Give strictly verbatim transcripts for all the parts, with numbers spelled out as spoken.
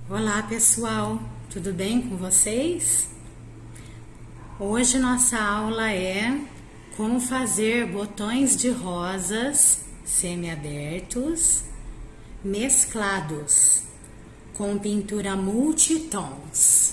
Olá pessoal, tudo bem com vocês? Hoje nossa aula é como fazer botões de rosas semi-abertos mesclados com pintura multitons.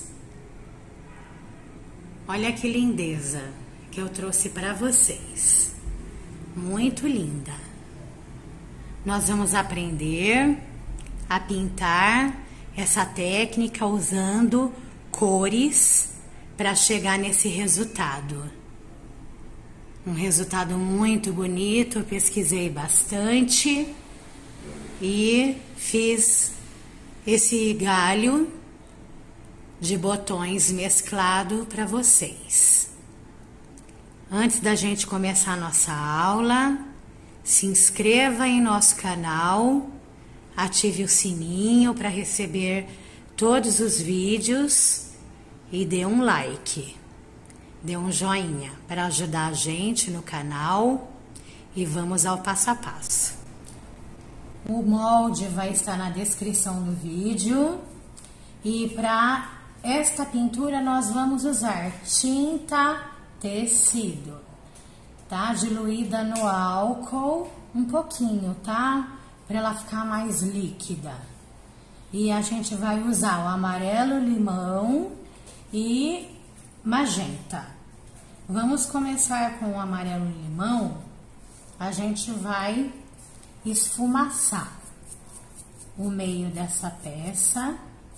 Olha que lindeza que eu trouxe para vocês, muito linda. Nós vamos aprender a pintar essa técnica usando cores para chegar nesse resultado. Um resultado muito bonito, eu pesquisei bastante e fiz esse galho de botões mesclado para vocês. Antes da gente começar a nossa aula, se inscreva em nosso canal, ative o sininho para receber todos os vídeos e dê um like, dê um joinha para ajudar a gente no canal e vamos ao passo a passo. O molde vai estar na descrição do vídeo e para esta pintura nós vamos usar tinta tecido, tá? Diluída no álcool um pouquinho, tá? Para ela ficar mais líquida. E a gente vai usar o amarelo limão e magenta. Vamos começar com o amarelo limão. A gente vai esfumaçar o meio dessa peça.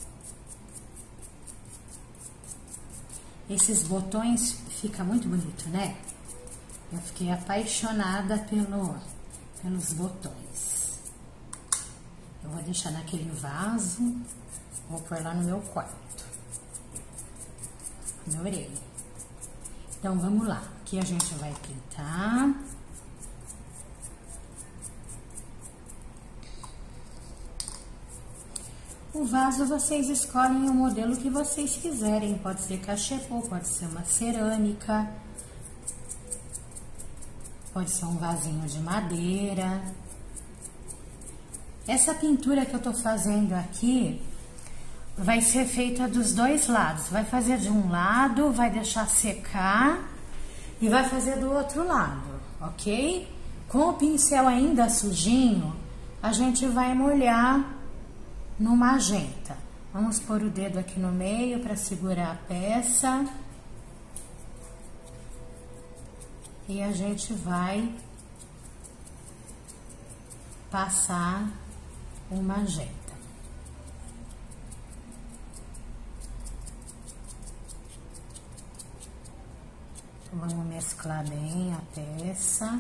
Esses botões fica muito bonito, né? Eu fiquei apaixonada pelo, pelos botões. Eu vou deixar naquele vaso, vou pôr lá no meu quarto. Adorei. Então, vamos lá. Aqui a gente vai pintar. O vaso vocês escolhem o modelo que vocês quiserem. Pode ser cachepô, pode ser uma cerâmica, pode ser um vasinho de madeira. Essa pintura que eu tô fazendo aqui vai ser feita dos dois lados. Vai fazer de um lado, vai deixar secar e vai fazer do outro lado, ok? Com o pincel ainda sujinho, a gente vai molhar no magenta. Vamos pôr o dedo aqui no meio para segurar a peça. E a gente vai passar o magenta. Vamos mesclar bem a peça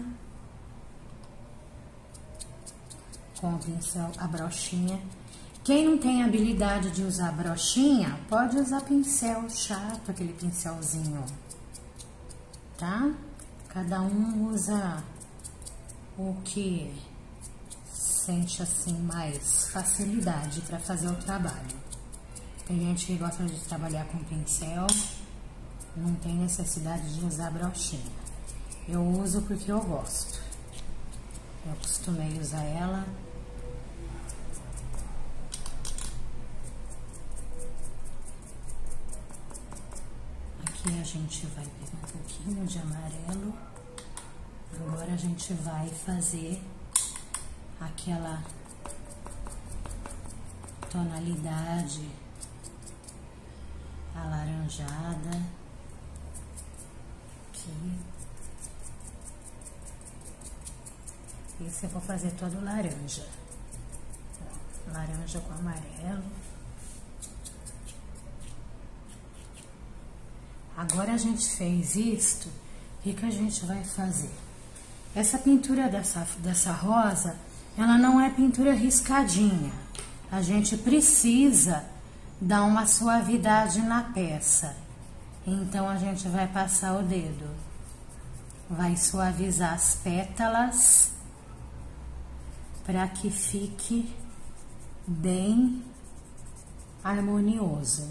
com o pincel, a brochinha. Quem não tem habilidade de usar brochinha, pode usar pincel chato, aquele pincelzinho, tá? Cada um usa o que sente assim mais facilidade para fazer o trabalho. Tem gente que gosta de trabalhar com pincel, não tem necessidade de usar brochinha. Eu uso porque eu gosto. Eu acostumei usar ela. Aqui a gente vai pegar um pouquinho de amarelo. Agora a gente vai fazer aquela tonalidade alaranjada aqui. Esse eu vou fazer todo laranja, laranja com amarelo. Agora a gente fez isto, o que que a gente vai fazer? Essa pintura dessa, dessa rosa, ela não é pintura riscadinha. A gente precisa dar uma suavidade na peça. Então, a gente vai passar o dedo. Vai suavizar as pétalas para que fique bem harmonioso.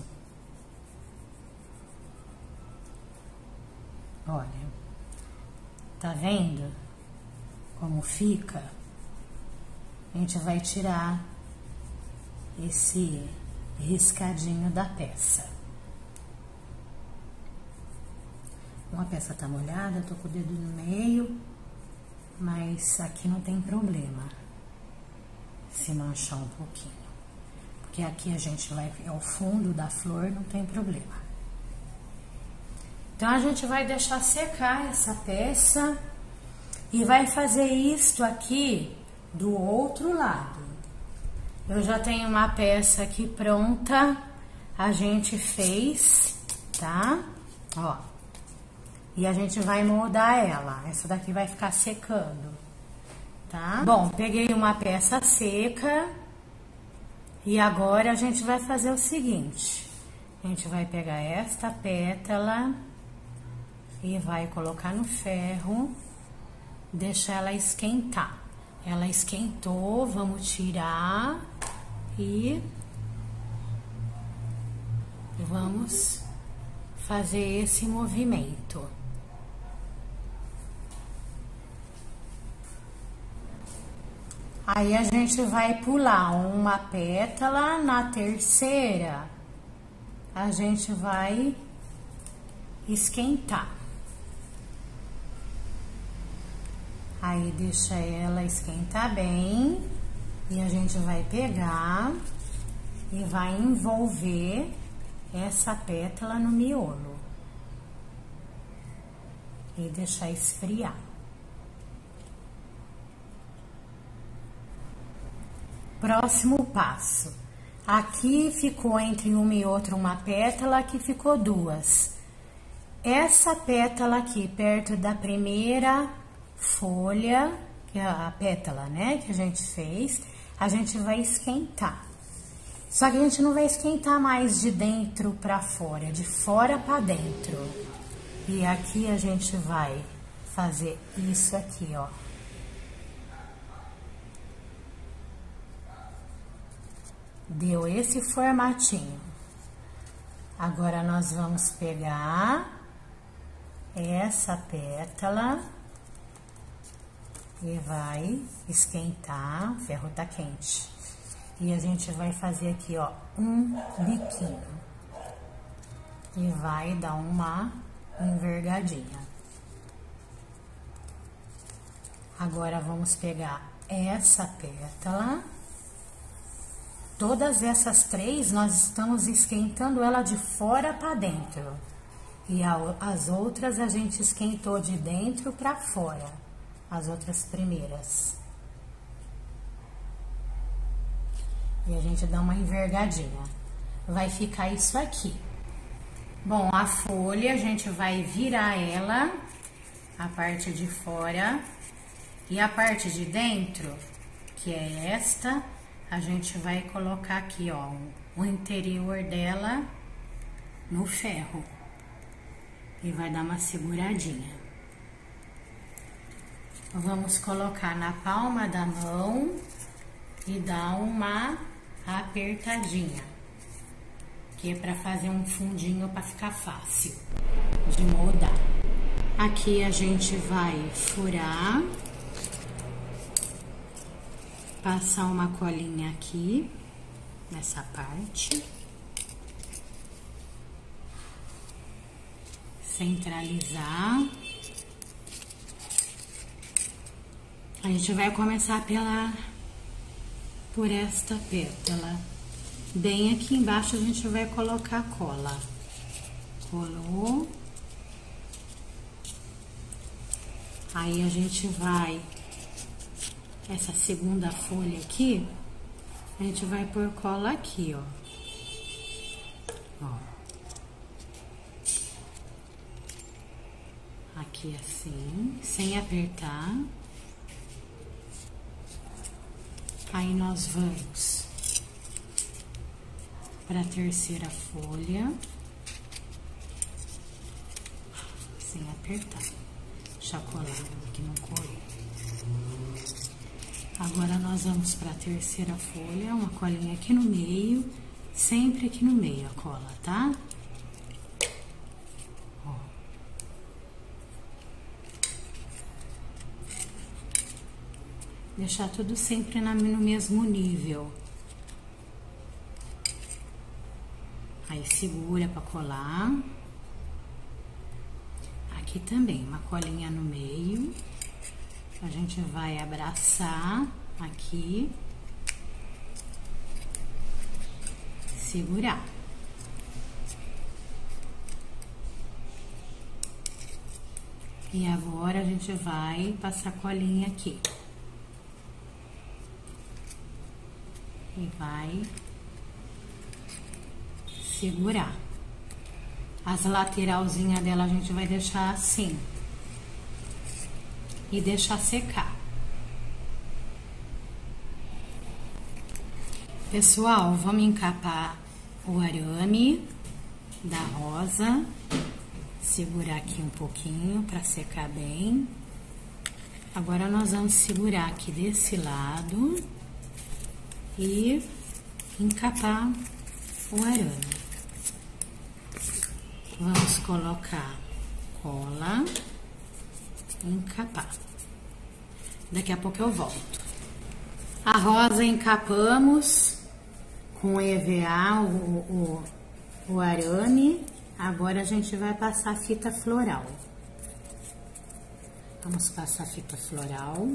Olha, tá vendo como fica? A gente vai tirar esse riscadinho da peça. Uma peça tá molhada, eu tô com o dedo no meio, mas aqui não tem problema se manchar um pouquinho, porque aqui a gente vai, é o fundo da flor, não tem problema. Então, a gente vai deixar secar essa peça e vai fazer isto aqui do outro lado. Eu já tenho uma peça aqui pronta, a gente fez, tá? Ó. E a gente vai moldar ela. Essa daqui vai ficar secando, tá? Bom, peguei uma peça seca e agora a gente vai fazer o seguinte. A gente vai pegar esta pétala e vai colocar no ferro, deixar ela esquentar. Ela esquentou, vamos tirar e vamos fazer esse movimento. Aí a gente vai pular uma pétala, na terceira a gente vai esquentar. Aí deixa ela esquentar bem e a gente vai pegar e vai envolver essa pétala no miolo e deixar esfriar. Próximo passo. Aqui ficou entre uma e outra uma pétala, aqui ficou duas. Essa pétala aqui, perto da primeira folha, que é a pétala, né, que a gente fez, a gente vai esquentar. Só que a gente não vai esquentar mais de dentro pra fora, de fora pra dentro. E aqui a gente vai fazer isso aqui, ó. Deu esse formatinho. Agora, nós vamos pegar essa pétala e vai esquentar, o ferro tá quente. E a gente vai fazer aqui, ó, um biquinho. E vai dar uma envergadinha. Agora, vamos pegar essa pétala. Todas essas três, nós estamos esquentando ela de fora para dentro. E a, as outras a gente esquentou de dentro para fora. As outras primeiras. E a gente dá uma envergadinha. Vai ficar isso aqui. Bom, a folha a gente vai virar ela, a parte de fora. E a parte de dentro, que é esta, a gente vai colocar aqui, ó, o interior dela no ferro. E vai dar uma seguradinha. Vamos colocar na palma da mão e dar uma apertadinha. Que é pra fazer um fundinho pra ficar fácil de moldar. Aqui a gente vai furar. Passar uma colinha aqui, nessa parte. Centralizar. A gente vai começar pela, por esta pétala. Bem aqui embaixo a gente vai colocar cola. Colou. Aí a gente vai... Essa segunda folha aqui, a gente vai pôr cola aqui, ó. Ó. Aqui assim, sem apertar. Aí nós vamos para a terceira folha, sem apertar. Deixa eu colar aqui no couro. Agora, nós vamos para a terceira folha, uma colinha aqui no meio, sempre aqui no meio a cola, tá? Ó. Deixar tudo sempre na, no mesmo nível. Aí segura para colar. Aqui também, uma colinha no meio. A gente vai abraçar aqui. Segurar. E agora a gente vai passar colinha aqui. E vai segurar. As lateralzinhas dela a gente vai deixar assim. E deixar secar. Pessoal, vamos encapar o arame da rosa. Segurar aqui um pouquinho para secar bem. Agora nós vamos segurar aqui desse lado e encapar o arame. Vamos colocar cola e encapar. Daqui a pouco eu volto. A rosa encapamos com E V A, o, o, o arame. Agora a gente vai passar a fita floral. Vamos passar a fita floral.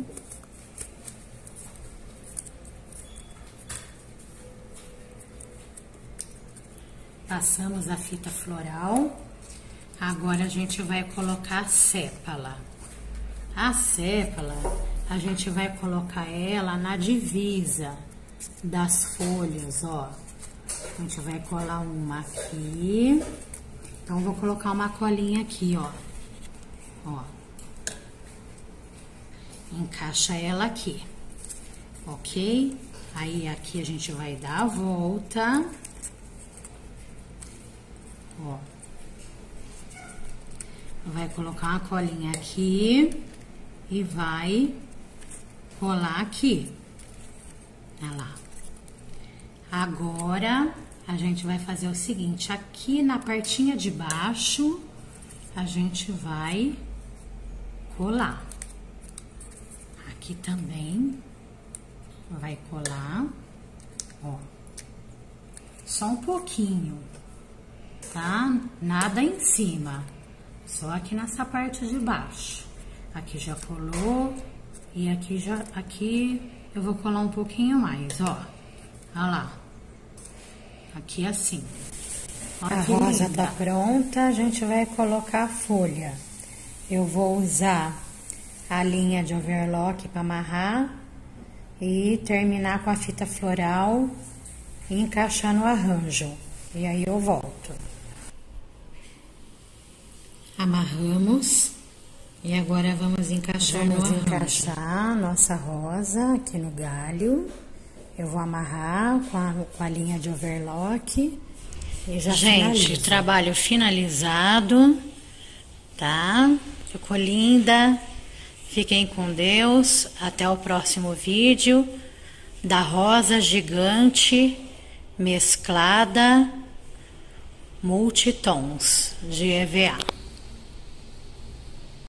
Passamos a fita floral. Agora a gente vai colocar a sépala. A sépala, a gente vai colocar ela na divisa das folhas, ó. A gente vai colar uma aqui. Então, vou colocar uma colinha aqui, ó. Ó. Encaixa ela aqui. Ok? Aí, aqui a gente vai dar a volta. Ó. Vai colocar uma colinha aqui e vai colar aqui. Olha lá. Agora, a gente vai fazer o seguinte, aqui na partinha de baixo, a gente vai colar. Aqui também vai colar, ó. Só um pouquinho, tá? Nada em cima, só aqui nessa parte de baixo. Aqui já colou e aqui já, aqui eu vou colar um pouquinho mais, ó. Olha lá. Aqui assim. Olha, a rosa linda. Tá pronta, a gente vai colocar a folha. Eu vou usar a linha de overlock para amarrar e terminar com a fita floral e encaixar no arranjo. E aí eu volto. Amarramos e agora vamos encaixar vamos no arranjo. Vamos encaixar nossa rosa aqui no galho. Eu vou amarrar com a, com a linha de overlock e já finalizo. Gente, trabalho finalizado, tá? Ficou linda. Fiquem com Deus. Até o próximo vídeo da rosa gigante mesclada multitons de E V A.